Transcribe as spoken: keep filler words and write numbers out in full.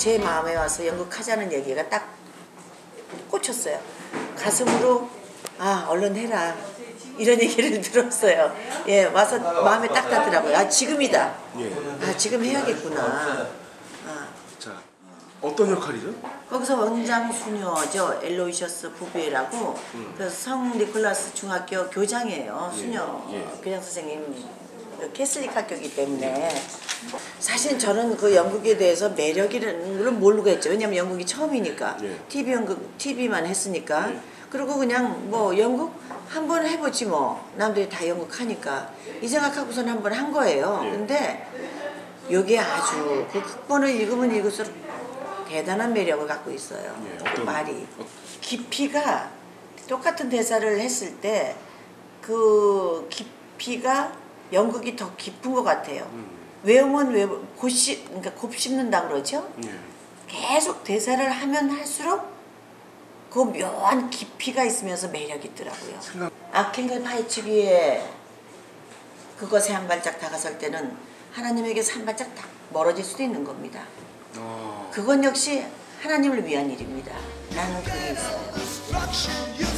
제 마음에 와서 연극하자는 얘기가 딱 꽂혔어요. 가슴으로 아 얼른 해라 이런 얘기를 들었어요. 예, 와서 마음에 딱 닿더라고요. 아 지금이다. 예. 아 지금 해야겠구나. 아. 자, 어떤 역할이죠? 거기서 원장 수녀죠. 엘로이셔스 부비에라고. 음. 그래서 성 니콜라스 중학교 교장이에요. 수녀 예, 예. 교장 선생님. 캐슬릭 학교이기 때문에 사실 저는 그 연극에 대해서 매력이라는 걸 모르고 했죠. 왜냐면 연극이 처음이니까. 예. 티비 연극, 티비만 했으니까. 예. 그리고 그냥 뭐 연극 한번 해보지 뭐. 남들이 다 연극하니까. 이 생각하고선 한번 한 거예요. 예. 근데 이게 아주 그 극본을 읽으면 읽을수록 대단한 매력을 갖고 있어요. 예. 그 어떤, 말이. 어... 깊이가 똑같은 대사를 했을 때 그 깊이가 연극이 더 깊은 것 같아요. 음. 외우면 외우, 곱씹, 그러니까 곱씹는다 그러죠? 예. 계속 대사를 하면 할수록 그 묘한 깊이가 있으면서 매력이 있더라고요. 생각... 아켄겔 파이치비에 그것에 한 발짝 다가설 때는 하나님에게서 한 발짝 다 멀어질 수도 있는 겁니다. 어... 그건 역시 하나님을 위한 일입니다. 나는 그게 있어요.